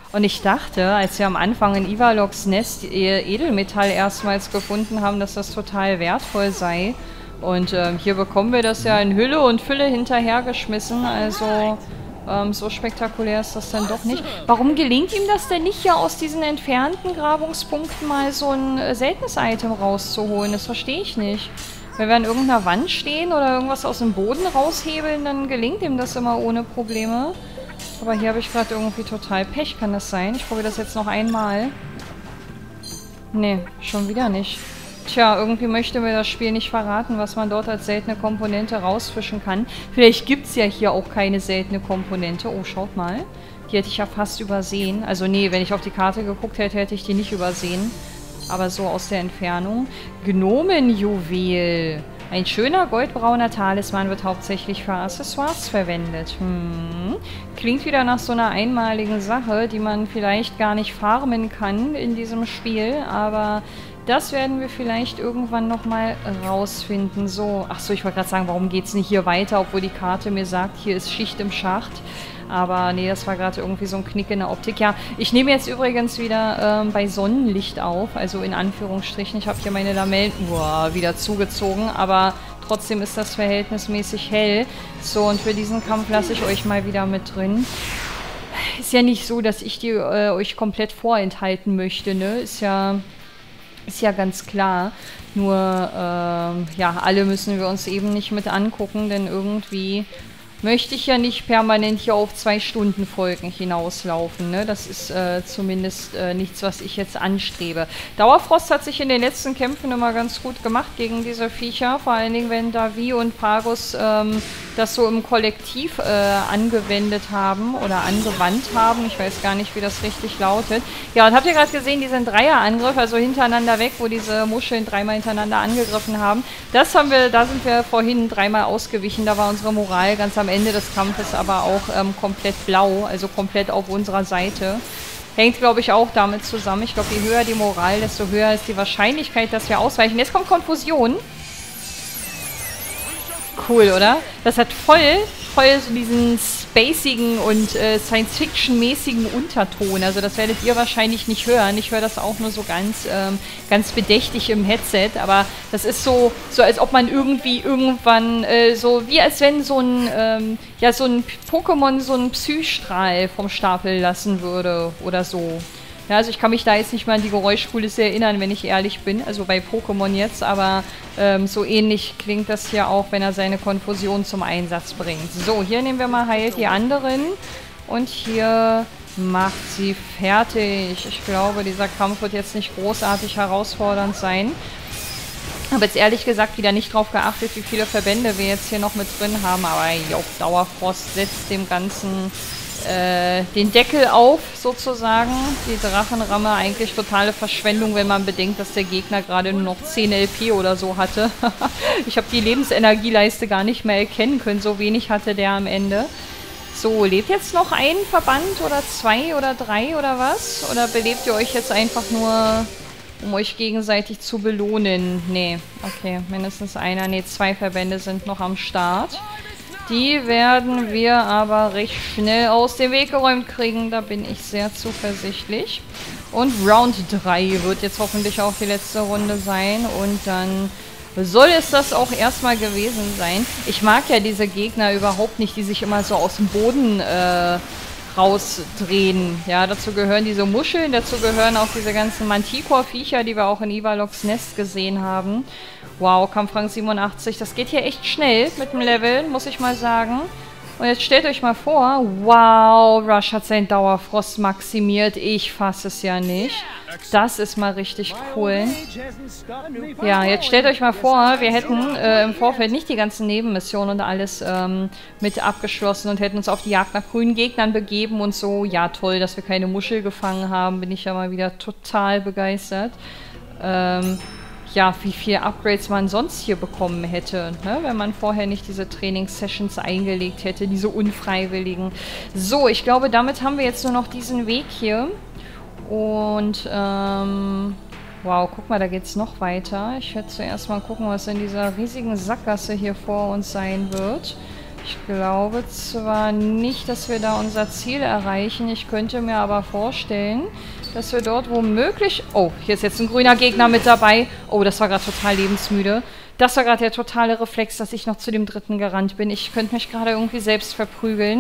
Und ich dachte, als wir am Anfang in Ivaloks Nest Edelmetall erstmals gefunden haben, dass das total wertvoll sei. Und hier bekommen wir das ja in Hülle und Fülle hinterhergeschmissen. Also so spektakulär ist das dann doch nicht. Warum gelingt ihm das denn nicht, ja aus diesen entfernten Grabungspunkten mal so ein seltenes Item rauszuholen? Das verstehe ich nicht. Wenn wir an irgendeiner Wand stehen oder irgendwas aus dem Boden raushebeln, dann gelingt ihm das immer ohne Probleme. Aber hier habe ich gerade irgendwie total Pech, kann das sein? Ich probiere das jetzt noch einmal. Nee, schon wieder nicht. Tja, irgendwie möchte mir das Spiel nicht verraten, was man dort als seltene Komponente rausfischen kann. Vielleicht gibt es ja hier auch keine seltene Komponente. Oh, schaut mal. Die hätte ich ja fast übersehen. Also nee, wenn ich auf die Karte geguckt hätte, hätte ich die nicht übersehen. Aber so aus der Entfernung. Gnomenjuwel. Ein schöner goldbrauner Talisman wird hauptsächlich für Accessoires verwendet. Klingt wieder nach so einer einmaligen Sache, die man vielleicht gar nicht farmen kann in diesem Spiel. Aber das werden wir vielleicht irgendwann nochmal rausfinden. So, achso, ich wollte gerade sagen, warum geht es nicht hier weiter, obwohl die Karte mir sagt, hier ist Schicht im Schacht. Aber nee, das war gerade irgendwie so ein Knick in der Optik. Ja, ich nehme jetzt übrigens wieder bei Sonnenlicht auf, also in Anführungsstrichen. Ich habe hier meine Lamellen wieder zugezogen, aber trotzdem ist das verhältnismäßig hell. So, und für diesen Kampf lasse ich euch mal wieder mit drin. Ist ja nicht so, dass ich die euch komplett vorenthalten möchte, ne? Ist ja ganz klar. Nur, ja, alle müssen wir uns eben nicht mit angucken, denn irgendwie möchte ich ja nicht permanent hier auf 2-Stunden-Folgen hinauslaufen, ne? Das ist zumindest nichts, was ich jetzt anstrebe. Dauerfrost hat sich in den letzten Kämpfen immer ganz gut gemacht gegen diese Viecher. Vor allen Dingen, wenn Davi und Pagus das so im Kollektiv angewendet haben oder angewandt haben. Ich weiß gar nicht, wie das richtig lautet. Ja, und habt ihr gerade gesehen, diesen Dreierangriff, also hintereinander weg, wo diese Muscheln dreimal hintereinander angegriffen haben. Da sind wir vorhin dreimal ausgewichen. Da war unsere Moral ganz am Ende des Kampfes aber auch komplett blau, also komplett auf unserer Seite. Hängt, glaube ich, auch damit zusammen. Ich glaube, je höher die Moral, desto höher ist die Wahrscheinlichkeit, dass wir ausweichen. Jetzt kommt Konfusion. Cool, oder? Das hat voll so diesen spacigen und Science-Fiction-mäßigen Unterton. Also das werdet ihr wahrscheinlich nicht hören. Ich höre das auch nur so ganz bedächtig im Headset. Aber das ist so als ob man irgendwann so, wie als wenn so ein Pokémon so einen Psystrahl vom Stapel lassen würde oder so. Ja, also ich kann mich da jetzt nicht mal an die Geräuschkulisse erinnern, wenn ich ehrlich bin. Also bei Pokémon jetzt, aber so ähnlich klingt das hier auch, wenn er seine Konfusion zum Einsatz bringt. So, hier nehmen wir mal heilt die anderen und hier macht sie fertig. Ich glaube, dieser Kampf wird jetzt nicht großartig herausfordernd sein. Habe jetzt ehrlich gesagt wieder nicht drauf geachtet, wie viele Verbände wir jetzt hier noch mit drin haben, aber jo, Dauerfrost setzt dem Ganzen den Deckel auf, sozusagen. Die Drachenramme, eigentlich totale Verschwendung, wenn man bedenkt, dass der Gegner gerade nur noch 10 LP oder so hatte. Ich habe die Lebensenergieleiste gar nicht mehr erkennen können, so wenig hatte der am Ende. So, lebt jetzt noch ein Verband oder 2 oder 3 oder was? Oder belebt ihr euch jetzt einfach nur, um euch gegenseitig zu belohnen? Nee, okay, mindestens einer. Nee, 2 Verbände sind noch am Start. Die werden wir aber recht schnell aus dem Weg geräumt kriegen. Da bin ich sehr zuversichtlich. Und Round 3 wird jetzt hoffentlich auch die letzte Runde sein. Und dann soll es das auch erstmal gewesen sein. Ich mag ja diese Gegner überhaupt nicht, die sich immer so aus dem Boden rausdrehen. Ja, dazu gehören diese Muscheln, dazu gehören auch diese ganzen Manticore-Viecher, die wir auch in Ivaloks Nest gesehen haben. Wow, Kampfrang 87. Das geht hier echt schnell mit dem Level, muss ich mal sagen. Und jetzt stellt euch mal vor, wow, Rush hat seinen Dauerfrost maximiert. Ich fasse es ja nicht. Das ist mal richtig cool. Ja, jetzt stellt euch mal vor, wir hätten im Vorfeld nicht die ganzen Nebenmissionen und alles mit abgeschlossen und hätten uns auf die Jagd nach grünen Gegnern begeben und so. Ja, toll, dass wir keine Muschel gefangen haben. Bin ich ja mal wieder total begeistert. Ja, wie viele Upgrades man sonst hier bekommen hätte, ne? Wenn man vorher nicht diese Trainingssessions eingelegt hätte, diese unfreiwilligen. So, ich glaube, damit haben wir jetzt nur noch diesen Weg hier. Und, wow, guck mal, da geht's noch weiter. Ich werde zuerst mal gucken, was in dieser riesigen Sackgasse hier vor uns sein wird. Ich glaube zwar nicht, dass wir da unser Ziel erreichen. Ich könnte mir aber vorstellen, dass wir dort womöglich... Oh, hier ist jetzt ein grüner Gegner mit dabei. Oh, das war gerade total lebensmüde. Das war gerade der totale Reflex, dass ich noch zu dem dritten gerannt bin. Ich könnte mich gerade irgendwie selbst verprügeln.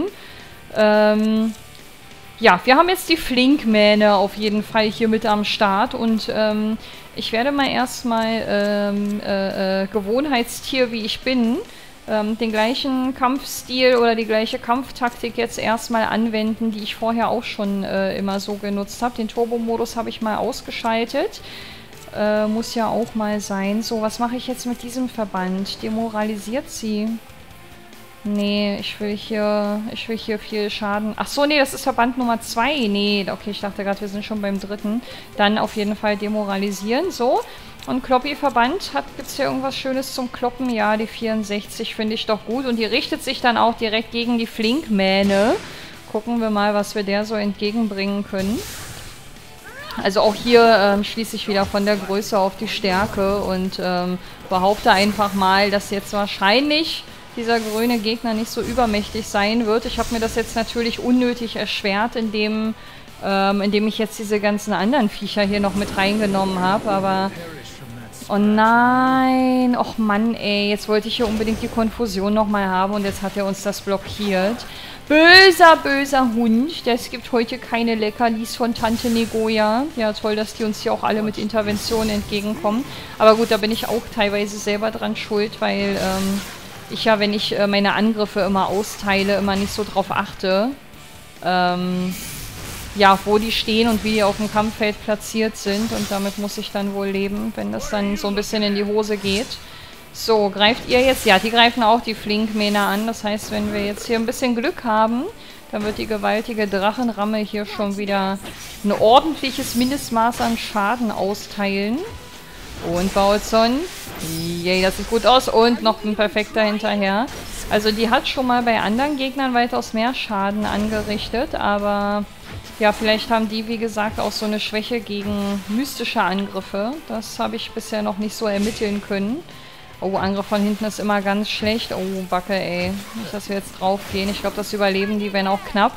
Ja, wir haben jetzt die Flinkmähne auf jeden Fall hier mit am Start. Und ich werde mal erstmal Gewohnheitstier, wie ich bin, den gleichen Kampfstil oder die gleiche Kampftaktik jetzt erstmal anwenden, die ich vorher auch schon immer so genutzt habe. Den Turbo-Modus habe ich mal ausgeschaltet. Muss ja auch mal sein. So, was mache ich jetzt mit diesem Verband? Demoralisiert sie. Nee, ich will hier viel Schaden... Ach so, nee, das ist Verband Nummer 2. Nee, okay, ich dachte gerade, wir sind schon beim dritten. Dann auf jeden Fall demoralisieren. So. Und Kloppi-Verband, gibt es hier irgendwas Schönes zum Kloppen? Ja, die 64 finde ich doch gut. Und die richtet sich dann auch direkt gegen die Flinkmähne. Gucken wir mal, was wir der so entgegenbringen können. Also auch hier schließe ich wieder von der Größe auf die Stärke und behaupte einfach mal, dass jetzt wahrscheinlich dieser grüne Gegner nicht so übermächtig sein wird. Ich habe mir das jetzt natürlich unnötig erschwert, indem ich jetzt diese ganzen anderen Viecher hier noch mit reingenommen habe, aber... Oh nein, och Mann ey, jetzt wollte ich hier unbedingt die Konfusion nochmal haben und jetzt hat er uns das blockiert. Böser, böser Hund. Es gibt heute keine Leckerlis von Tante Negoja. Ja, toll, dass die uns hier auch alle mit Interventionen entgegenkommen. Aber gut, da bin ich auch teilweise selber dran schuld, weil ich ja, wenn ich meine Angriffe immer austeile, immer nicht so drauf achte, ja, wo die stehen und wie die auf dem Kampffeld platziert sind. Und damit muss ich dann wohl leben, wenn das dann so ein bisschen in die Hose geht. So, greift ihr jetzt? Ja, die greifen auch die Flinkmähne an. Das heißt, wenn wir jetzt hier ein bisschen Glück haben, dann wird die gewaltige Drachenramme hier schon wieder ein ordentliches Mindestmaß an Schaden austeilen. Und Bautson. Yay, das sieht gut aus. Und noch ein perfekter hinterher. Also die hat schon mal bei anderen Gegnern weitaus mehr Schaden angerichtet, aber... Ja, vielleicht haben die, wie gesagt, auch so eine Schwäche gegen mystische Angriffe. Das habe ich bisher noch nicht so ermitteln können. Oh, Angriff von hinten ist immer ganz schlecht. Oh, Backe, ey. Nicht, dass wir jetzt draufgehen. Ich glaube, das überleben die, wenn auch knapp.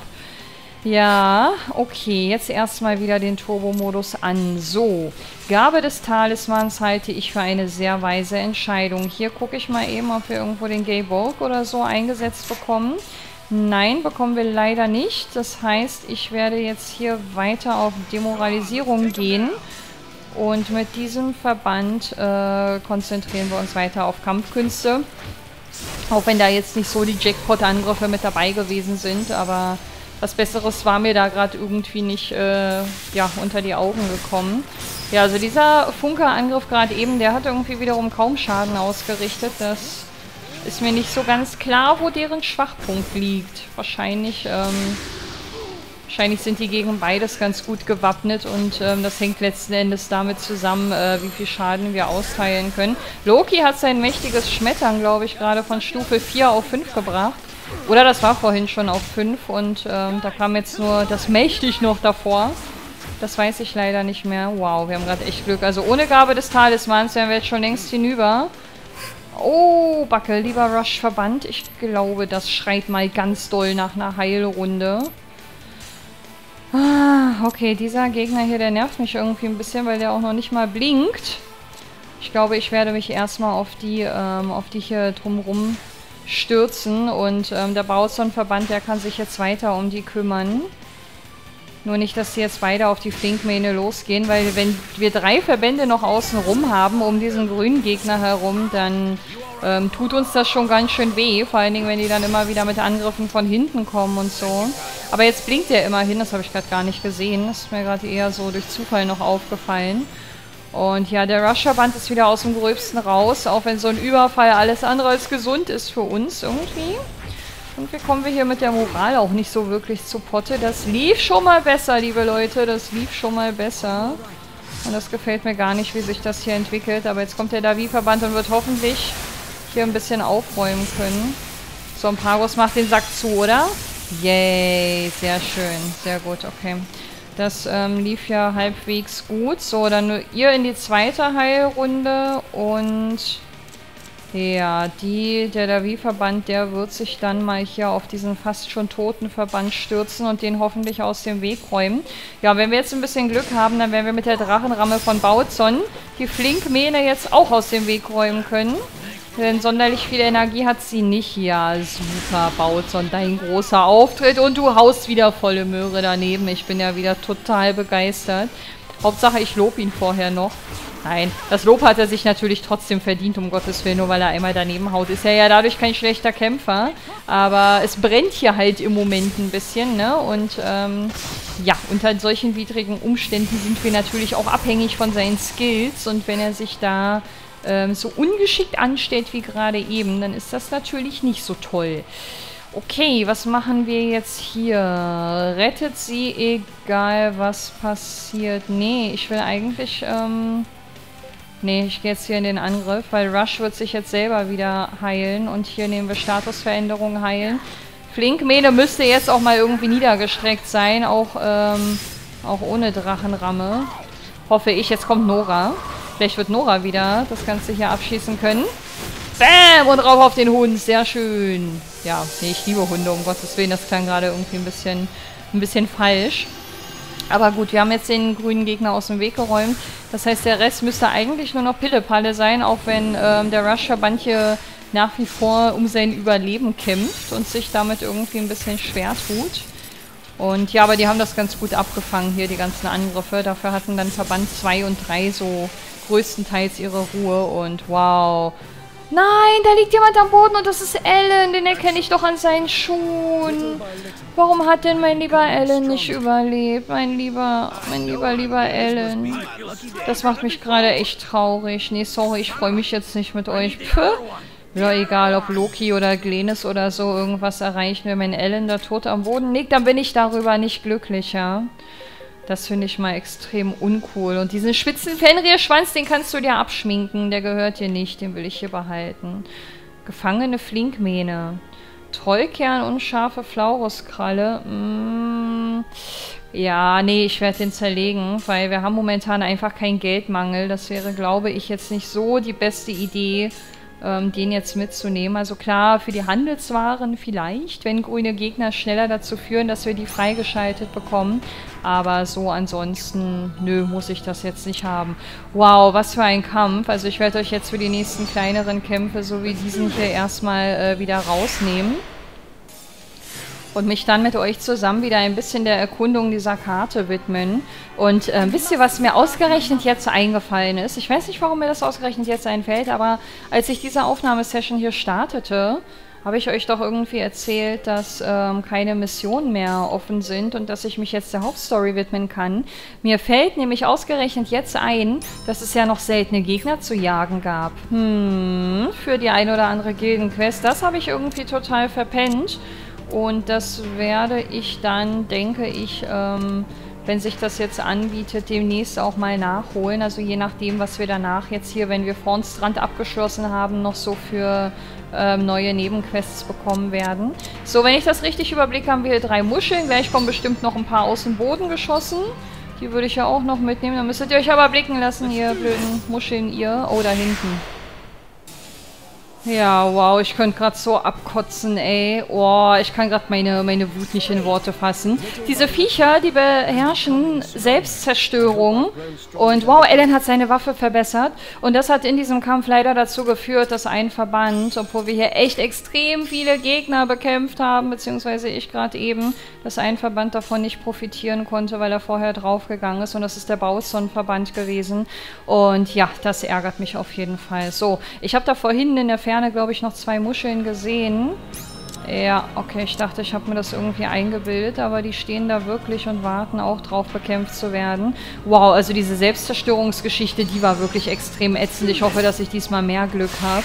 Ja, okay. Jetzt erstmal wieder den Turbo-Modus an. So, Gabe des Talismans halte ich für eine sehr weise Entscheidung. Hier gucke ich mal eben, ob wir irgendwo den Gay Bulk oder so eingesetzt bekommen. Nein, bekommen wir leider nicht. Das heißt, ich werde jetzt hier weiter auf Demoralisierung gehen. Und mit diesem Verband konzentrieren wir uns weiter auf Kampfkünste. Auch wenn da jetzt nicht so die Jackpot-Angriffe mit dabei gewesen sind. Aber was Besseres war mir da gerade irgendwie nicht ja, unter die Augen gekommen. Ja, also dieser Funker-Angriff gerade eben, der hat irgendwie wiederum kaum Schaden ausgerichtet. Das... ist mir nicht so ganz klar, wo deren Schwachpunkt liegt. Wahrscheinlich sind die gegen beides ganz gut gewappnet und das hängt letzten Endes damit zusammen, wie viel Schaden wir austeilen können. Loki hat sein mächtiges Schmettern, glaube ich, gerade von Stufe 4 auf 5 gebracht. Oder das war vorhin schon auf 5 und da kam jetzt nur das mächtig noch davor. Das weiß ich leider nicht mehr. Wow, wir haben gerade echt Glück. Also ohne Gabe des Talismans wären wir jetzt schon längst hinüber. Oh, Backe, lieber Rush-Verband. Ich glaube, das schreit mal ganz doll nach einer Heilrunde. Ah, okay, dieser Gegner hier, der nervt mich irgendwie ein bisschen, weil der auch noch nicht mal blinkt. Ich glaube, ich werde mich erstmal auf die hier drumrum stürzen. Und der Bautson-Verband, der kann sich jetzt weiter um die kümmern. Nur nicht, dass die jetzt beide auf die Flinkmähne losgehen, weil wenn wir 3 Verbände noch außen rum haben, um diesen grünen Gegner herum, dann tut uns das schon ganz schön weh. Vor allen Dingen, wenn die dann immer wieder mit Angriffen von hinten kommen und so. Aber jetzt blinkt der immerhin, das habe ich gerade gar nicht gesehen. Das ist mir gerade eher so durch Zufall noch aufgefallen. Und ja, der Rush-Verband ist wieder aus dem Gröbsten raus, auch wenn so ein Überfall alles andere als gesund ist für uns irgendwie. Und wie kommen wir hier mit der Moral auch nicht so wirklich zu Potte? Das lief schon mal besser, liebe Leute. Das lief schon mal besser. Und das gefällt mir gar nicht, wie sich das hier entwickelt. Aber jetzt kommt der Davi-Verband und wird hoffentlich hier ein bisschen aufräumen können. So, ein Pagos macht den Sack zu, oder? Yay, sehr schön. Sehr gut, okay. Das lief ja halbwegs gut. So, dann nur ihr in die zweite Heilrunde und... Ja, der Davi-Verband, der wird sich dann mal hier auf diesen fast schon toten Verband stürzen und den hoffentlich aus dem Weg räumen. Ja, wenn wir jetzt ein bisschen Glück haben, dann werden wir mit der Drachenramme von Bautzon die Flinkmähne jetzt auch aus dem Weg räumen können. Denn sonderlich viel Energie hat sie nicht. Ja, super, Bautzon, dein großer Auftritt und du haust wieder volle Möhre daneben. Ich bin ja wieder total begeistert. Hauptsache, ich lobe ihn vorher noch. Nein, das Lob hat er sich natürlich trotzdem verdient, um Gottes Willen, nur weil er einmal daneben haut. Ist er ja dadurch kein schlechter Kämpfer, aber es brennt hier halt im Moment ein bisschen, ne? Und ja, unter solchen widrigen Umständen sind wir natürlich auch abhängig von seinen Skills und wenn er sich da so ungeschickt anstellt wie gerade eben, dann ist das natürlich nicht so toll. Okay, was machen wir jetzt hier? Rettet sie, egal was passiert. Nee, ich will eigentlich... nee, ich gehe jetzt hier in den Angriff, weil Rush wird sich jetzt selber wieder heilen. Und hier nehmen wir Statusveränderungen heilen. Flinkmähne müsste jetzt auch mal irgendwie niedergestreckt sein, auch ohne Drachenramme. Hoffe ich. Jetzt kommt Nora. Vielleicht wird Nora wieder das Ganze hier abschießen können. Bam! Und rauf auf den Hund. Sehr schön. Ja, nee, ich liebe Hunde, um Gottes Willen. Das klang gerade irgendwie ein bisschen falsch. Aber gut, wir haben jetzt den grünen Gegner aus dem Weg geräumt. Das heißt, der Rest müsste eigentlich nur noch Pillepalle sein, auch wenn der Rush-Verband hier nach wie vor um sein Überleben kämpft und sich damit irgendwie ein bisschen schwer tut. Und ja, aber die haben das ganz gut abgefangen hier, die ganzen Angriffe. Dafür hatten dann Verband 2 und 3 so größtenteils ihre Ruhe und wow. Nein, da liegt jemand am Boden und das ist Alan, den erkenne ich doch an seinen Schuhen. Warum hat denn mein lieber Alan nicht überlebt? Mein lieber Alan. Das macht mich gerade echt traurig. Nee, sorry, ich freue mich jetzt nicht mit euch. Puh. Ja, egal, ob Loki oder Glenis oder so irgendwas erreichen, wenn mein Alan da tot am Boden liegt, dann bin ich darüber nicht glücklicher. Das finde ich mal extrem uncool. Und diesen spitzen Fenrir-Schwanz, den kannst du dir abschminken. Der gehört dir nicht, den will ich hier behalten. Gefangene Flinkmähne. Trollkern und scharfe Flauruskralle. Ja, nee, ich werde den zerlegen, weil wir haben momentan einfach keinen Geldmangel. Das wäre, glaube ich, jetzt nicht so die beste Idee, den jetzt mitzunehmen. Also klar, für die Handelswaren vielleicht, wenn grüne Gegner schneller dazu führen, dass wir die freigeschaltet bekommen. Aber so ansonsten, nö, muss ich das jetzt nicht haben. Wow, was für ein Kampf. Also ich werde euch jetzt für die nächsten kleineren Kämpfe, so wie diesen hier, erstmal wieder rausnehmen. Und mich dann mit euch zusammen wieder ein bisschen der Erkundung dieser Karte widmen. Und wisst ihr, was mir ausgerechnet jetzt eingefallen ist? Ich weiß nicht, warum mir das ausgerechnet jetzt einfällt, aber als ich diese Aufnahmesession hier startete, habe ich euch doch irgendwie erzählt, dass keine Missionen mehr offen sind und dass ich mich jetzt der Hauptstory widmen kann. Mir fällt nämlich ausgerechnet jetzt ein, dass es ja noch seltene Gegner zu jagen gab. Für die ein oder andere Gildenquest. Das habe ich irgendwie total verpennt. Und das werde ich dann, denke ich, wenn sich das jetzt anbietet, demnächst auch mal nachholen. Also je nachdem, was wir danach jetzt hier, wenn wir Vornstrand abgeschlossen haben, noch so für neue Nebenquests bekommen werden. So, wenn ich das richtig überblicke, haben wir hier 3 Muscheln. Gleich kommen bestimmt noch ein paar aus dem Boden geschossen. Die würde ich ja auch noch mitnehmen. Dann müsstet ihr euch aber blicken lassen, ihr blöden Muscheln, ihr. Oh, da hinten. Ja, wow, ich könnte gerade so abkotzen, ey. Oh, ich kann gerade meine Wut nicht in Worte fassen. Diese Viecher, die beherrschen Selbstzerstörung. Und wow, Alan hat seine Waffe verbessert. Und das hat in diesem Kampf leider dazu geführt, dass ein Verband, obwohl wir hier echt extrem viele Gegner bekämpft haben, beziehungsweise ich gerade eben, dass ein Verband davon nicht profitieren konnte, weil er vorher draufgegangen ist. Und das ist der Bautzon-Verband gewesen. Und ja, das ärgert mich auf jeden Fall. So, ich habe da vorhin in der Ferne, glaube ich, noch 2 Muscheln gesehen. Ja, okay, ich dachte, ich habe mir das irgendwie eingebildet, aber die stehen da wirklich und warten auch drauf, bekämpft zu werden. Wow, also diese Selbstzerstörungsgeschichte, die war wirklich extrem ätzend. Ich hoffe, dass ich diesmal mehr Glück habe.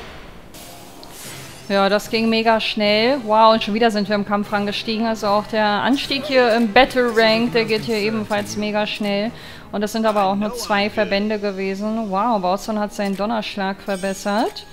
Ja, das ging mega schnell. Wow, und schon wieder sind wir im Kampf angestiegen. Also auch der Anstieg hier im Battle Rank, der geht hier ebenfalls mega schnell. Und das sind aber auch nur 2 Verbände gewesen. Wow, Bautzon hat seinen Donnerschlag verbessert.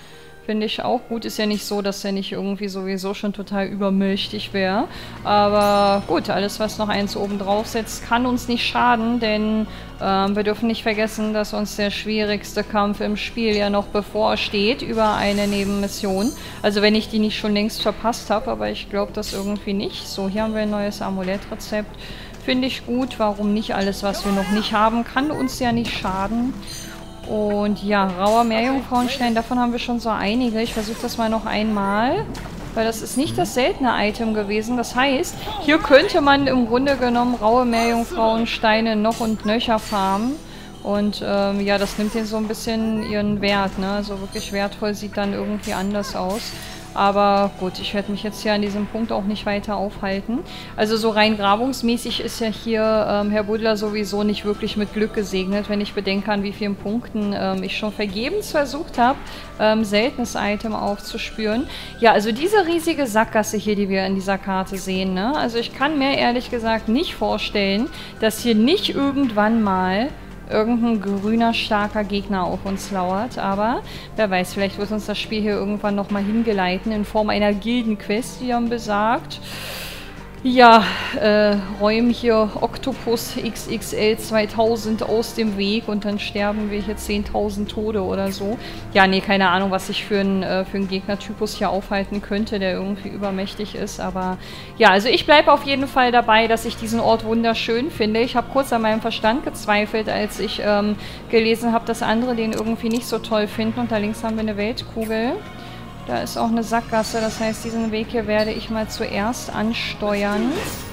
Finde ich auch gut. Ist ja nicht so, dass er nicht irgendwie sowieso schon total übermächtig wäre. Aber gut, alles, was noch eins oben drauf setzt, kann uns nicht schaden, denn wir dürfen nicht vergessen, dass uns der schwierigste Kampf im Spiel ja noch bevorsteht über eine Nebenmission. Also wenn ich die nicht schon längst verpasst habe, aber ich glaube das irgendwie nicht. So, hier haben wir ein neues Amulettrezept. Finde ich gut. Warum nicht? Alles, was wir noch nicht haben, kann uns ja nicht schaden. Und ja, rauer Meerjungfrauenstein, davon haben wir schon so einige. Ich versuche das mal noch einmal, weil das ist nicht das seltene Item gewesen. Das heißt, hier könnte man im Grunde genommen raue Meerjungfrauensteine noch und nöcher farmen. Und ja, das nimmt denen so ein bisschen ihren Wert, ne? Also wirklich wertvoll sieht dann irgendwie anders aus. Aber gut, ich werde mich jetzt hier an diesem Punkt auch nicht weiter aufhalten. Also so rein grabungsmäßig ist ja hier Herr Buddler sowieso nicht wirklich mit Glück gesegnet, wenn ich bedenke, an wie vielen Punkten ich schon vergebens versucht habe, seltenes Item aufzuspüren. Ja, also diese riesige Sackgasse hier, die wir in dieser Karte sehen, ne? Also ich kann mir ehrlich gesagt nicht vorstellen, dass hier nicht irgendwann mal irgendein grüner, starker Gegner auf uns lauert, aber wer weiß, vielleicht wird uns das Spiel hier irgendwann nochmal hingeleiten in Form einer Gildenquest, die dann besagt, ja, räum hier Octopus XXL 2000 aus dem Weg und dann sterben wir hier 10.000 Tode oder so. Ja, nee, keine Ahnung, was ich für einen Gegnertypus hier aufhalten könnte, der irgendwie übermächtig ist, aber ja, also ich bleibe auf jeden Fall dabei, dass ich diesen Ort wunderschön finde. Ich habe kurz an meinem Verstand gezweifelt, als ich gelesen habe, dass andere den irgendwie nicht so toll finden und da links haben wir eine Weltkugel. Da ist auch eine Sackgasse, das heißt, diesen Weg hier werde ich mal zuerst ansteuern.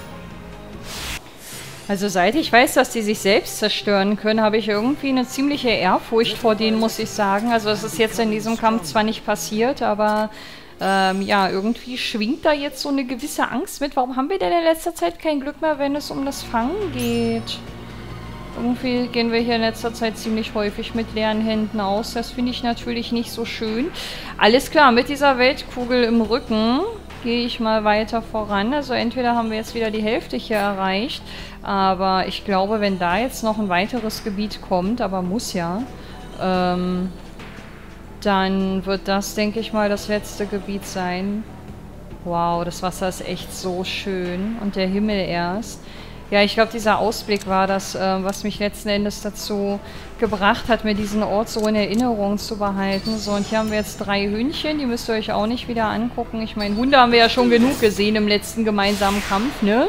Also seit ich weiß, dass die sich selbst zerstören können, habe ich irgendwie eine ziemliche Ehrfurcht vor denen, muss ich sagen. Also es ist jetzt in diesem Kampf zwar nicht passiert, aber ja, irgendwie schwingt da jetzt so eine gewisse Angst mit. Warum haben wir denn in letzter Zeit kein Glück mehr, wenn es um das Fangen geht? Irgendwie gehen wir hier in letzter Zeit ziemlich häufig mit leeren Händen aus. Das finde ich natürlich nicht so schön. Alles klar, mit dieser Weltkugel im Rücken gehe ich mal weiter voran. Also entweder haben wir jetzt wieder die Hälfte hier erreicht, aber ich glaube, wenn da jetzt noch ein weiteres Gebiet kommt, aber muss ja, dann wird das, denke ich mal, das letzte Gebiet sein. Wow, das Wasser ist echt so schön und der Himmel erst. Ja, ich glaube, dieser Ausblick war das, was mich letzten Endes dazu gebracht hat, mir diesen Ort so in Erinnerung zu behalten. So, und hier haben wir jetzt 3 Hühnchen, die müsst ihr euch auch nicht wieder angucken. Ich meine, Hunde haben wir ja schon genug gesehen im letzten gemeinsamen Kampf, ne?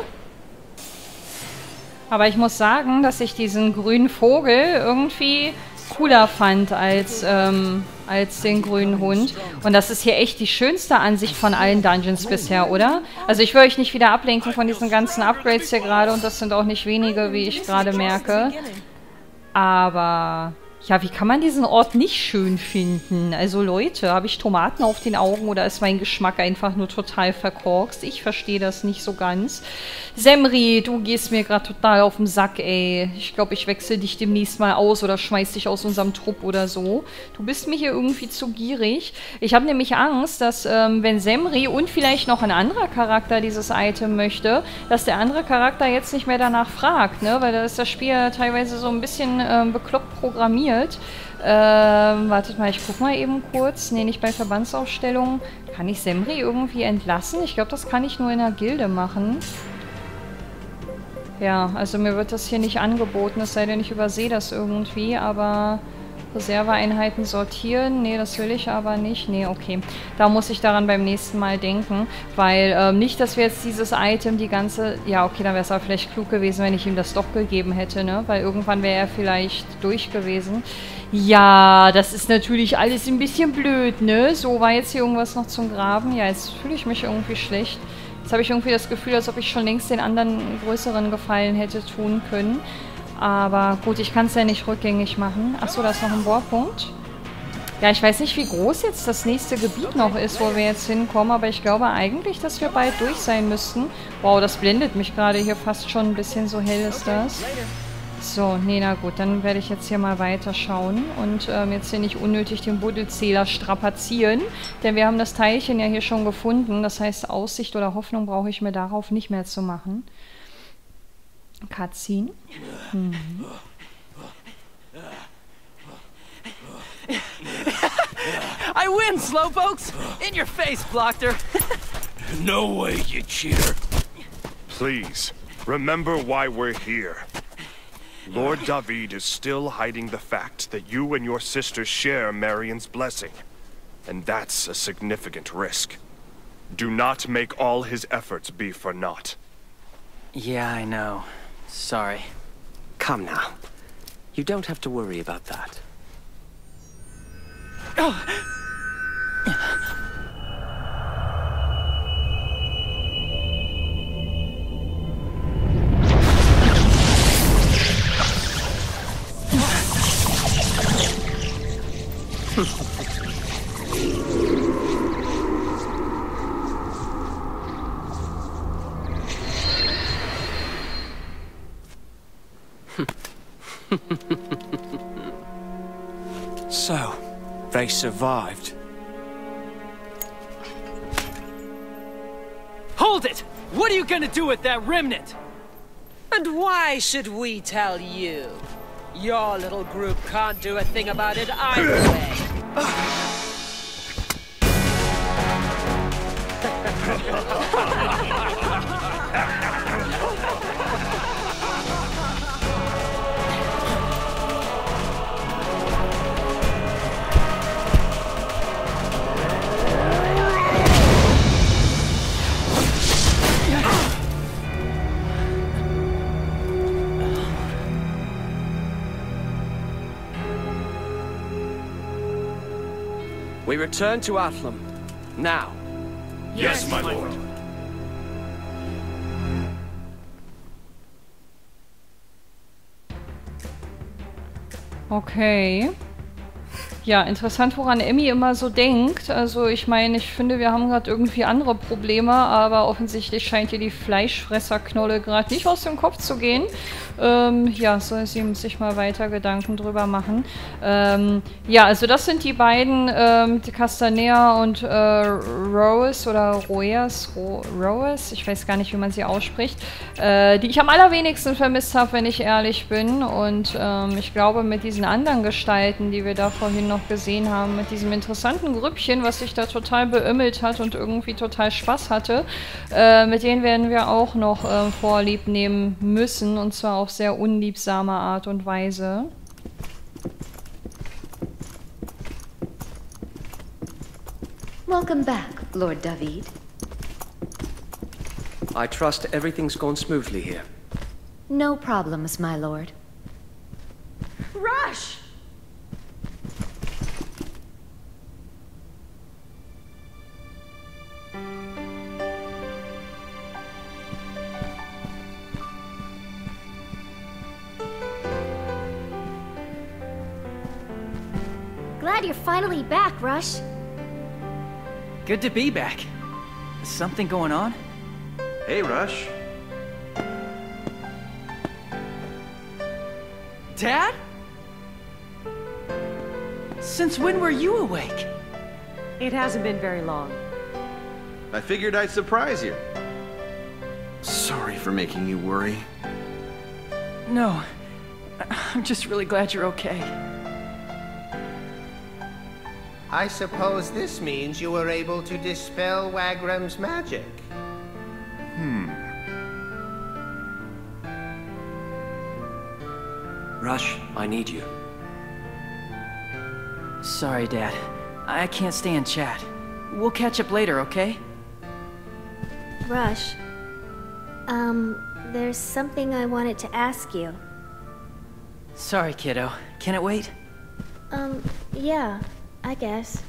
Aber ich muss sagen, dass ich diesen grünen Vogel irgendwie cooler fand als den grünen Hund. Und das ist hier echt die schönste Ansicht von allen Dungeons bisher, oder? Also ich will euch nicht wieder ablenken von diesen ganzen Upgrades hier gerade und das sind auch nicht wenige, wie ich gerade merke. Aber ja, wie kann man diesen Ort nicht schön finden? Also Leute, habe ich Tomaten auf den Augen oder ist mein Geschmack einfach nur total verkorkst? Ich verstehe das nicht so ganz. Semri, du gehst mir gerade total auf den Sack, ey. Ich glaube, ich wechsle dich demnächst mal aus oder schmeiß dich aus unserem Trupp oder so. Du bist mir hier irgendwie zu gierig. Ich habe nämlich Angst, dass wenn Semri und vielleicht noch ein anderer Charakter dieses Item möchte, dass der andere Charakter jetzt nicht mehr danach fragt, ne? Weil da ist das Spiel ja teilweise so ein bisschen bekloppt programmiert. Wartet mal, ich guck mal eben kurz. Ne, nicht bei Verbandsaufstellungen. Kann ich Semri irgendwie entlassen? Ich glaube, das kann ich nur in der Gilde machen. Ja, also mir wird das hier nicht angeboten, es sei denn, ich übersehe das irgendwie, aber Reserveeinheiten sortieren, nee, das will ich aber nicht. Nee, okay. Da muss ich daran beim nächsten Mal denken, weil nicht, dass wir jetzt dieses Item die ganze... Ja, okay, dann wäre es aber vielleicht klug gewesen, wenn ich ihm das doch gegeben hätte, ne? Weil irgendwann wäre er vielleicht durch gewesen. Ja, das ist natürlich alles ein bisschen blöd, ne? So, war jetzt hier irgendwas noch zum Graben? Ja, jetzt fühle ich mich irgendwie schlecht. Jetzt habe ich irgendwie das Gefühl, als ob ich schon längst den anderen größeren Gefallen hätte tun können. Aber gut, ich kann es ja nicht rückgängig machen. Achso, da ist noch ein Bohrpunkt. Ja, ich weiß nicht, wie groß jetzt das nächste Gebiet noch ist, wo wir jetzt hinkommen. Aber ich glaube eigentlich, dass wir bald durch sein müssten. Wow, das blendet mich gerade hier fast schon ein bisschen. So hell ist das. So, nee, na gut, dann werde ich jetzt hier mal weiterschauen und jetzt hier nicht unnötig den Buddelzähler strapazieren, denn wir haben das Teilchen ja hier schon gefunden, das heißt Aussicht oder Hoffnung brauche ich mir darauf nicht mehr zu machen. Cutscene. I win, slowpokes! In your face, Blockter! No way, you cheater. Please, remember why we're here. Lord David is still hiding the fact that you and your sister share Marion's blessing. And that's a significant risk. Do not make all his efforts be for naught. Yeah, I know. Sorry. Come now. You don't have to worry about that. So, they survived. Hold it! What are you gonna do with that remnant? And why should we tell you? Your little group can't do a thing about it either way. We return to Athlum. Now. Yes, my lord. Okay. Ja, interessant, woran Emmy immer so denkt. Also ich meine, ich finde, wir haben gerade irgendwie andere Probleme, aber offensichtlich scheint ihr die Fleischfresserknolle gerade nicht aus dem Kopf zu gehen. Ja, soll sie sich mal weiter Gedanken drüber machen. Ja, also das sind die beiden, die Castanea und Rose oder Rose, ich weiß gar nicht, wie man sie ausspricht, die ich am allerwenigsten vermisst habe, wenn ich ehrlich bin. Und ich glaube, mit diesen anderen Gestalten, die wir da vorhin noch gesehen haben, mit diesem interessanten Grüppchen, was sich da total beömmelt hat und irgendwie total Spaß hatte, mit denen werden wir auch noch Vorlieb nehmen müssen, und zwar auf sehr unliebsame Art und Weise. Welcome back, Lord David. I trust everything's gone smoothly here. No problems, my lord. Rush! Glad you're finally back, Rush. Good to be back. Is something going on? Hey, Rush. Dad? Since when were you awake? It hasn't been very long. I figured I'd surprise you. Sorry for making you worry. No. I'm just really glad you're okay. I suppose this means you were able to dispel Wagram's magic. Rush, I need you. Sorry, Dad. I can't stay and chat. We'll catch up later, okay? Rush. There's something I wanted to ask you. Sorry, kiddo. Can it wait? Yeah, I guess.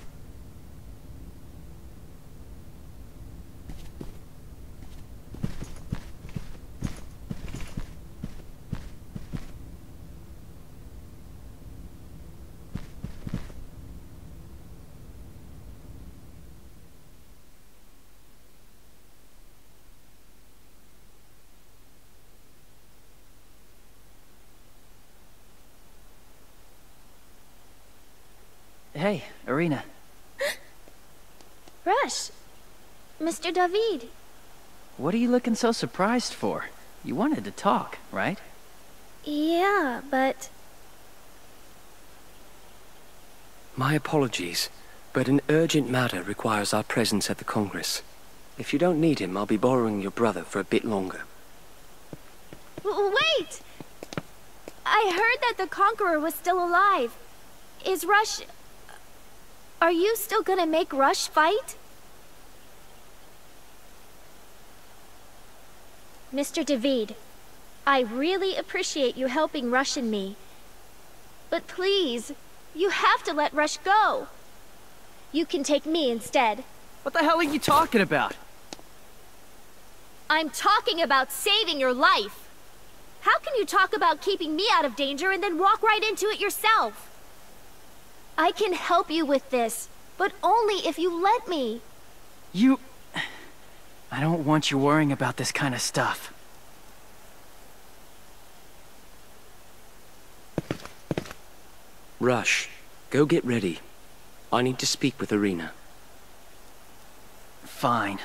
Hey, Irina. Rush! Mr. David! What are you looking so surprised for? You wanted to talk, right? Yeah, but... My apologies, But an urgent matter requires our presence at the Congress. If you don't need him, I'll be borrowing your brother for a bit longer. Wait! I heard that the Conqueror was still alive. Is Rush... Are you still gonna make Rush fight? Mr. David, I really appreciate you helping Rush and me. But please, you have to let Rush go. You can take me instead. What the hell are you talking about? I'm talking about saving your life. How can you talk about keeping me out of danger and then walk right into it yourself? I can help you with this, but only if you let me. You... I don't want you worrying about this kind of stuff. Rush, go get ready. I need to speak with Irina. Fine.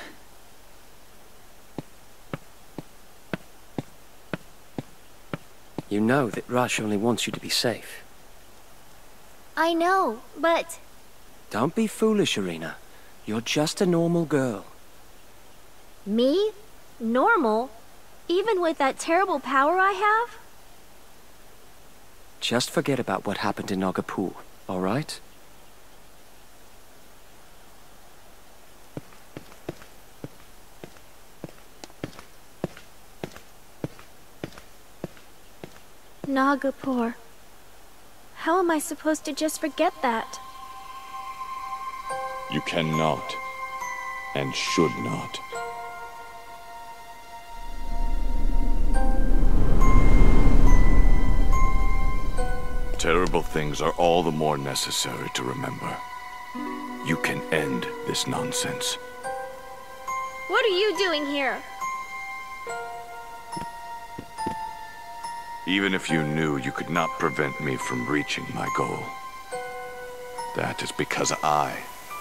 You know that Rush only wants you to be safe. I know, but... Don't be foolish, Irina. You're just a normal girl. Me? Normal? Even with that terrible power I have? Just forget about what happened in Nagapur, all right? Nagapur. How am I supposed to just forget that? You cannot, and should not. Terrible things are all the more necessary to remember. You can end this nonsense. What are you doing here? Even if you knew, you could not prevent me from reaching my goal. That is because I...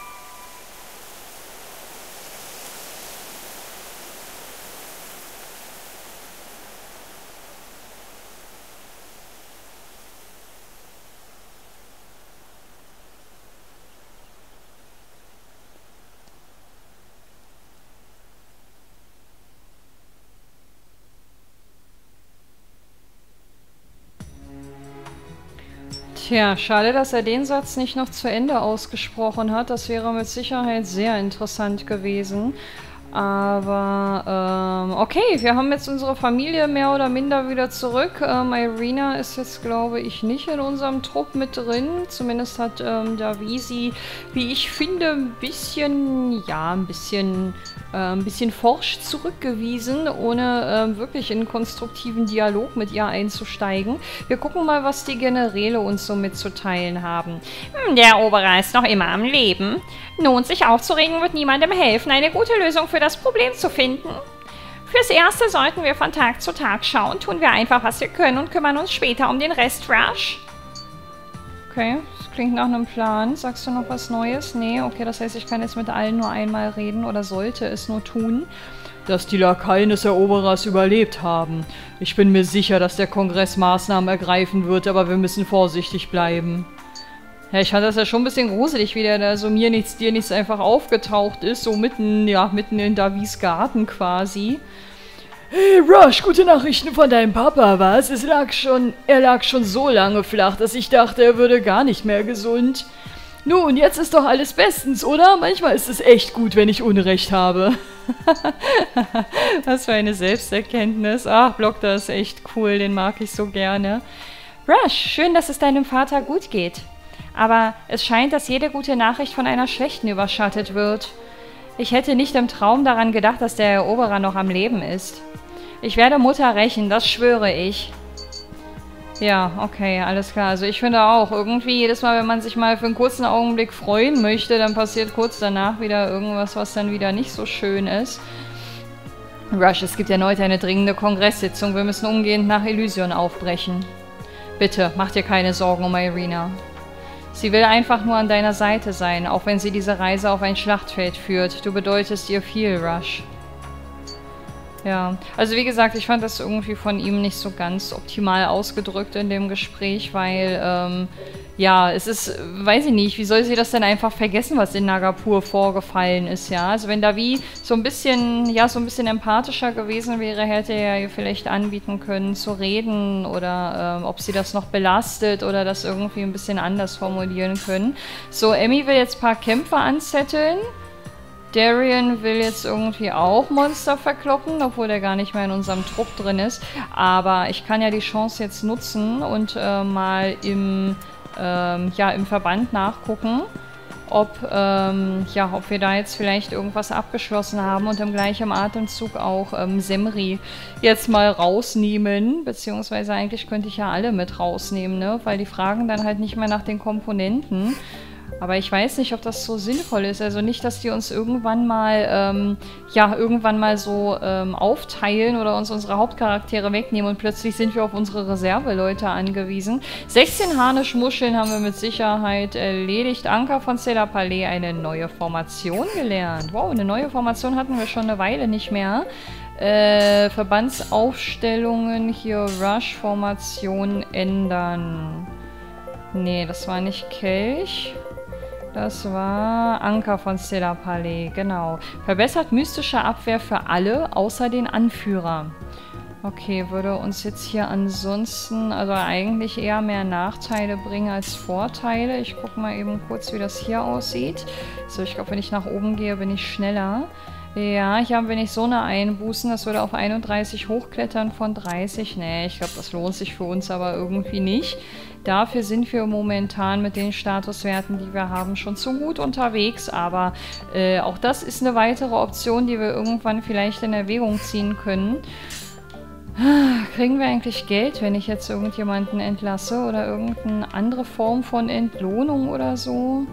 Tja, schade, dass er den Satz nicht noch zu Ende ausgesprochen hat. Das wäre mit Sicherheit sehr interessant gewesen. Aber, okay, wir haben jetzt unsere Familie mehr oder minder wieder zurück. Irina ist jetzt, glaube ich, nicht in unserem Trupp mit drin. Zumindest hat David sie, wie ich finde, ein bisschen forsch zurückgewiesen, ohne wirklich in einen konstruktiven Dialog mit ihr einzusteigen. Wir gucken mal, was die Generäle uns so mitzuteilen haben. Der Eroberer ist noch immer am Leben. Nun, sich aufzuregen wird niemandem helfen, eine gute Lösung für das Problem zu finden. Fürs Erste sollten wir von Tag zu Tag schauen, tun wir einfach, was wir können und kümmern uns später um den Rest, Rush. Okay, das klingt nach einem Plan. Sagst du noch was Neues? Nee, okay, das heißt, ich kann jetzt mit allen nur einmal reden oder sollte es nur tun. Dass die Lakaien des Eroberers überlebt haben. Ich bin mir sicher, dass der Kongress Maßnahmen ergreifen wird, aber wir müssen vorsichtig bleiben. Ja, ich fand das ja schon ein bisschen gruselig, wie der da so mir nichts, dir nichts einfach aufgetaucht ist, so mitten in Davids Garten quasi. Hey Rush, gute Nachrichten von deinem Papa, was? Er lag schon so lange flach, dass ich dachte, er würde gar nicht mehr gesund. Nun, jetzt ist doch alles bestens, oder? Manchmal ist es echt gut, wenn ich Unrecht habe. Was für eine Selbsterkenntnis. Ach, Blockter ist echt cool, den mag ich so gerne. Rush, schön, dass es deinem Vater gut geht. Aber es scheint, dass jede gute Nachricht von einer schlechten überschattet wird. Ich hätte nicht im Traum daran gedacht, dass der Eroberer noch am Leben ist. Ich werde Mutter rächen, das schwöre ich. Ja, okay, alles klar. Also ich finde auch, irgendwie jedes Mal, wenn man sich mal für einen kurzen Augenblick freuen möchte, dann passiert kurz danach wieder irgendwas, was dann wieder nicht so schön ist. Rush, es gibt erneut eine dringende Kongresssitzung. Wir müssen umgehend nach Elysion aufbrechen. Bitte, mach dir keine Sorgen um Irina. Sie will einfach nur an deiner Seite sein, auch wenn sie diese Reise auf ein Schlachtfeld führt. Du bedeutest ihr viel, Rush. Ja, also wie gesagt, ich fand das irgendwie von ihm nicht so ganz optimal ausgedrückt in dem Gespräch, weil, ja, es ist, weiß ich nicht, wie soll sie das denn einfach vergessen, was in Nagapur vorgefallen ist, ja? Also wenn Davi so ein bisschen, ja, so ein bisschen empathischer gewesen wäre, hätte er ihr vielleicht anbieten können zu reden oder ob sie das noch belastet oder das irgendwie ein bisschen anders formulieren können. So, Emmy will jetzt ein paar Kämpfe anzetteln. Darien will jetzt irgendwie auch Monster verkloppen, obwohl der gar nicht mehr in unserem Trupp drin ist. Aber ich kann ja die Chance jetzt nutzen und mal im Verband nachgucken, ob wir da jetzt vielleicht irgendwas abgeschlossen haben und im gleichen Atemzug auch Semri jetzt mal rausnehmen. Beziehungsweise eigentlich könnte ich ja alle mit rausnehmen, ne? Weil die fragen dann halt nicht mehr nach den Komponenten. Aber ich weiß nicht, ob das so sinnvoll ist. Also nicht, dass die uns irgendwann mal, so aufteilen oder uns unsere Hauptcharaktere wegnehmen und plötzlich sind wir auf unsere Reserveleute angewiesen. 16 Harnischmuscheln haben wir mit Sicherheit erledigt. Anker von Cedar Palais, eine neue Formation gelernt. Wow, eine neue Formation hatten wir schon eine Weile nicht mehr. Verbandsaufstellungen, hier Rush-Formation ändern. Nee, das war nicht Kelch. Das war Anker von Cedar Palais, genau. Verbessert mystische Abwehr für alle, außer den Anführer. Okay, würde uns jetzt hier ansonsten, also eigentlich eher mehr Nachteile bringen als Vorteile. Ich gucke mal eben kurz, wie das hier aussieht. So, ich glaube, wenn ich nach oben gehe, bin ich schneller. Ja, hier haben wir nicht so eine Einbußen. Das würde auf 31 hochklettern von 30. Nee, ich glaube, das lohnt sich für uns aber irgendwie nicht. Dafür sind wir momentan mit den Statuswerten, die wir haben, schon zu gut unterwegs. Aber auch das ist eine weitere Option, die wir irgendwann vielleicht in Erwägung ziehen können. Kriegen wir eigentlich Geld, wenn ich jetzt irgendjemanden entlasse? Oder irgendeine andere Form von Entlohnung oder so?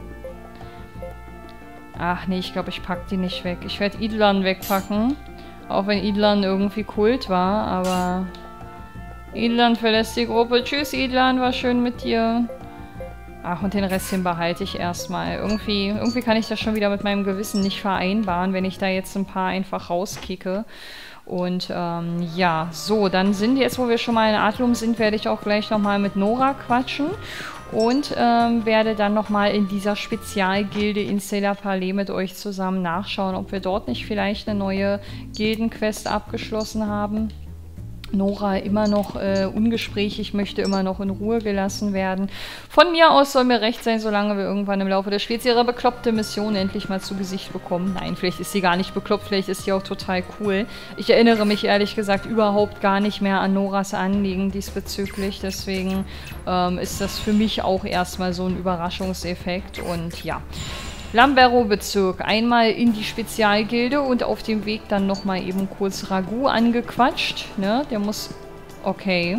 Ach nee, ich glaube, ich packe die nicht weg. Ich werde Idlan wegpacken. Auch wenn Idlan irgendwie Kult war, aber... Idlan verlässt die Gruppe. Tschüss, Idlan, war schön mit dir. Ach, und den Rest hin behalte ich erstmal. Irgendwie kann ich das schon wieder mit meinem Gewissen nicht vereinbaren, wenn ich da jetzt ein paar einfach rauskicke. Und ja, so, dann sind jetzt, wo wir schon mal in Adlum sind, werde ich auch gleich nochmal mit Nora quatschen. Und werde dann nochmal in dieser Spezialgilde in Cedar Palais mit euch zusammen nachschauen, ob wir dort nicht vielleicht eine neue Gildenquest abgeschlossen haben. Nora immer noch ungesprächig, möchte immer noch in Ruhe gelassen werden. Von mir aus soll mir recht sein, solange wir irgendwann im Laufe des Spiels ihre bekloppte Mission endlich mal zu Gesicht bekommen. Nein, vielleicht ist sie gar nicht bekloppt, vielleicht ist sie auch total cool. Ich erinnere mich ehrlich gesagt überhaupt gar nicht mehr an Noras Anliegen diesbezüglich, deswegen ist das für mich auch erstmal so ein Überraschungseffekt und ja. Lambero-Bezirk. Einmal in die Spezialgilde und auf dem Weg dann nochmal eben kurz Ragu angequatscht. Ne? Der muss... Okay.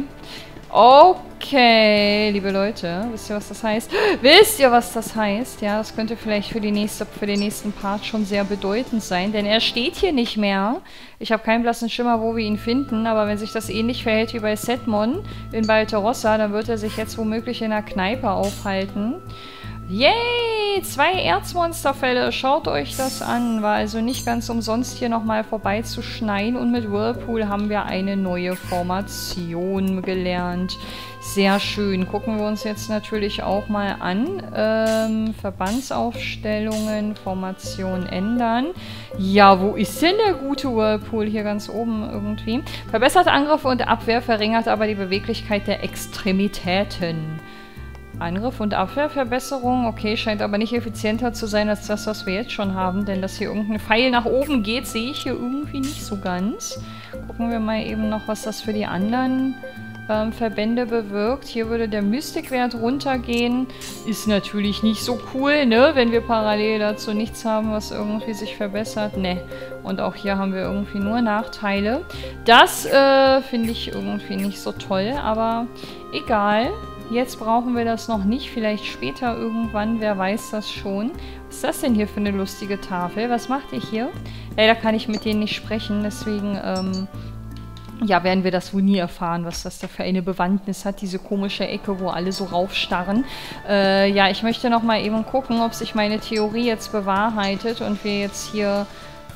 Okay, liebe Leute. Wisst ihr, was das heißt? Wisst ihr, was das heißt? Ja, das könnte vielleicht für den nächsten Part schon sehr bedeutend sein, denn er steht hier nicht mehr. Ich habe keinen blassen Schimmer, wo wir ihn finden, aber wenn sich das ähnlich verhält wie bei Setmon in Baltarossa, dann wird er sich jetzt womöglich in einer Kneipe aufhalten. Yay! 2 Erzmonsterfälle. Schaut euch das an. War also nicht ganz umsonst hier nochmal vorbeizuschneien. Und mit Whirlpool haben wir eine neue Formation gelernt. Sehr schön. Gucken wir uns jetzt natürlich auch mal an. Verbandsaufstellungen, Formation ändern. Ja, wo ist denn der gute Whirlpool? Hier ganz oben irgendwie. Verbessert Angriffe und Abwehr, verringert aber die Beweglichkeit der Extremitäten. Angriff und Abwehrverbesserung. Okay, scheint aber nicht effizienter zu sein als das, was wir jetzt schon haben. Denn dass hier irgendein Pfeil nach oben geht, sehe ich hier irgendwie nicht so ganz. Gucken wir mal eben noch, was das für die anderen Verbände bewirkt. Hier würde der Mystikwert runtergehen. Ist natürlich nicht so cool, ne? Wenn wir parallel dazu nichts haben, was irgendwie sich verbessert. Ne. Und auch hier haben wir irgendwie nur Nachteile. Das finde ich irgendwie nicht so toll, aber egal. Jetzt brauchen wir das noch nicht, vielleicht später irgendwann, wer weiß das schon. Was ist das denn hier für eine lustige Tafel? Was macht ihr hier? Leider kann ich mit denen nicht sprechen, deswegen, ja, werden wir das wohl nie erfahren, was das da für eine Bewandtnis hat, diese komische Ecke, wo alle so raufstarren. Ja, ich möchte noch mal eben gucken, ob sich meine Theorie jetzt bewahrheitet und wir jetzt hier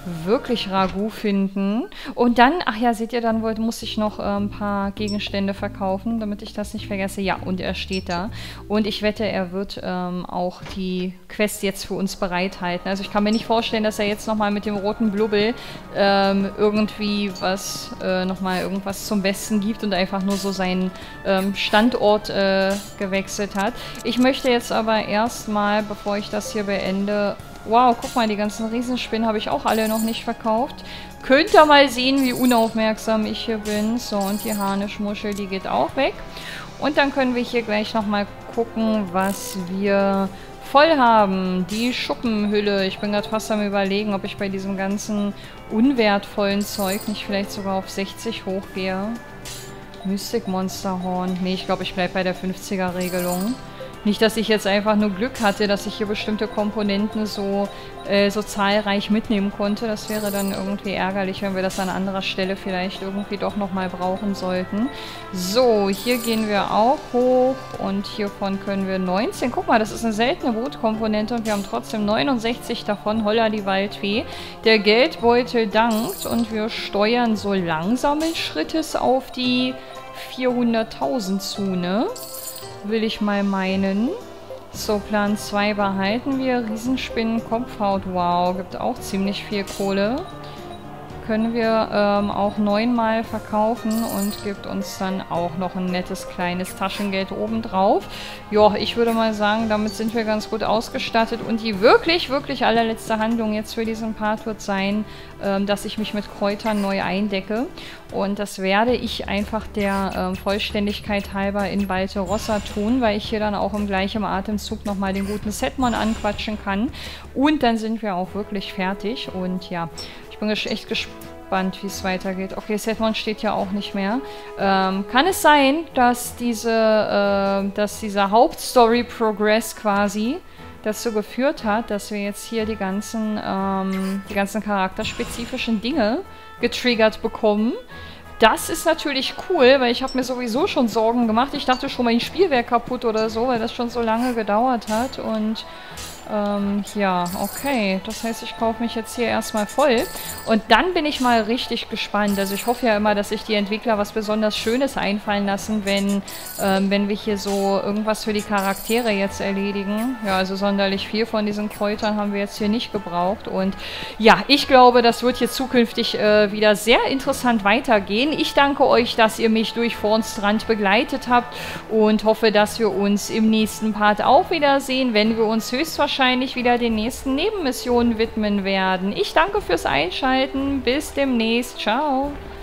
wirklich Ragout finden. Und dann, ach ja, seht ihr, dann muss ich noch ein paar Gegenstände verkaufen, damit ich das nicht vergesse. Ja, und er steht da. Und ich wette, er wird auch die Quest jetzt für uns bereithalten. Also ich kann mir nicht vorstellen, dass er jetzt nochmal mit dem roten Blubbel irgendwie was, nochmal irgendwas zum Besten gibt und einfach nur so seinen Standort gewechselt hat. Ich möchte jetzt aber erstmal, bevor ich das hier beende... Wow, guck mal, die ganzen Riesenspinnen habe ich auch alle noch nicht verkauft. Könnt ihr mal sehen, wie unaufmerksam ich hier bin. So, und die Harnischmuschel, die geht auch weg. Und dann können wir hier gleich nochmal gucken, was wir voll haben. Die Schuppenhülle. Ich bin gerade fast am Überlegen, ob ich bei diesem ganzen unwertvollen Zeug nicht vielleicht sogar auf 60 hochgehe. Mystic Monsterhorn. Nee, ich glaube, ich bleibe bei der 50er-Regelung. Nicht, dass ich jetzt einfach nur Glück hatte, dass ich hier bestimmte Komponenten so zahlreich mitnehmen konnte. Das wäre dann irgendwie ärgerlich, wenn wir das an anderer Stelle vielleicht irgendwie doch nochmal brauchen sollten. So, hier gehen wir auch hoch und hiervon können wir 19. Guck mal, das ist eine seltene Brutkomponente und wir haben trotzdem 69 davon. Holla die Waldfee. Der Geldbeutel dankt und wir steuern so langsamen Schrittes auf die 400.000 zu, ne? Will ich mal meinen. So, Plan 2 behalten wir. Riesenspinnen, Kopfhaut, wow, gibt auch ziemlich viel Kohle. Können wir auch 9-mal verkaufen und gibt uns dann auch noch ein nettes kleines Taschengeld obendrauf. Ja, ich würde mal sagen, damit sind wir ganz gut ausgestattet. Und die wirklich, wirklich allerletzte Handlung jetzt für diesen Part wird sein, dass ich mich mit Kräutern neu eindecke. Und das werde ich einfach der Vollständigkeit halber in Balterossa tun, weil ich hier dann auch im gleichen Atemzug nochmal den guten Setmon anquatschen kann. Und dann sind wir auch wirklich fertig. Und ja, ich bin echt gespannt, wie es weitergeht. Okay, Setmon steht ja auch nicht mehr. Kann es sein, dass dieser Hauptstory-Progress quasi dazu geführt hat, dass wir jetzt hier die ganzen charakterspezifischen Dinge getriggert bekommen? Das ist natürlich cool, weil ich habe mir sowieso schon Sorgen gemacht. Ich dachte schon, mein Spiel wäre kaputt oder so, weil das schon so lange gedauert hat. Und ja, okay. Das heißt, ich kaufe mich jetzt hier erstmal voll. Und dann bin ich mal richtig gespannt. Also ich hoffe ja immer, dass sich die Entwickler was besonders Schönes einfallen lassen, wenn wir hier so irgendwas für die Charaktere jetzt erledigen. Ja, also sonderlich viel von diesen Kräutern haben wir jetzt hier nicht gebraucht. Und ja, ich glaube, das wird hier zukünftig wieder sehr interessant weitergehen. Ich danke euch, dass ihr mich durch Fornstrand begleitet habt und hoffe, dass wir uns im nächsten Part auch wiedersehen, wenn wir uns höchstwahrscheinlich wieder den nächsten Nebenmissionen widmen werden. Ich danke fürs Einschalten. Bis demnächst. Ciao.